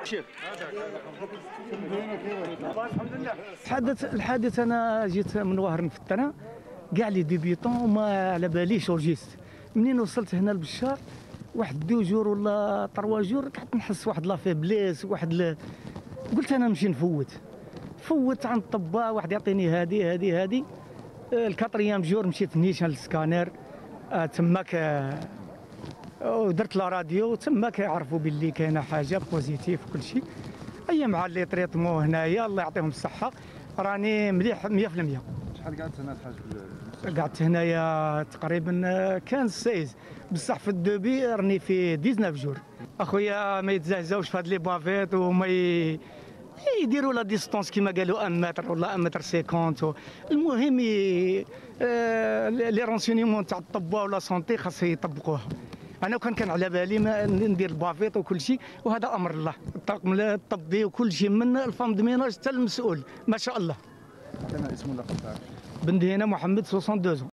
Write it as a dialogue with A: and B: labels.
A: الحادث انا جيت من وهران في التران، كاع لي ديبيطون وما على باليش ورجيست. منين وصلت هنا لبشار واحد 2 جور ولا 3 جور قعدت نحس واحد لا فيبليس قلت انا نمشي فوت عند الطباء، واحد يعطيني هادي الكاتريام جور مشيت نيشان للسكانير تماك ودرت لا راديو تماك عرفوا باللي كاينه حاجه بوزيتيف وكل شيء. اي مع لي تريتمون هنايا الله يعطيهم الصحه راني مليح 100%.
B: شحال قعدت هنا الحاج؟
A: قعدت هنايا تقريبا كان 16 بصح في الدوبي راني في 19 جور. اخويا ما يتزهزاوش في هاد لي بافيت وما يديروا لا ديستونس كيما قالوا 1 متر ولا 1 متر 50. المهم لي رونسيونيمون تاع الطب ولا سونتي خاص يطبقوها. انا كان على بالي ما ندير البافيط وكل شيء، وهذا امر الله، الطاقم الطبي وكل شيء من الفام دميناج حتى المسؤول ما شاء الله.
B: كان اسم اللقب تاعك؟
A: بندهينا محمد 62.